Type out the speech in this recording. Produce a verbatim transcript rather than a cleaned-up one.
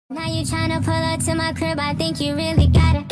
Now you tryna pull up to my crib, I think you really got it.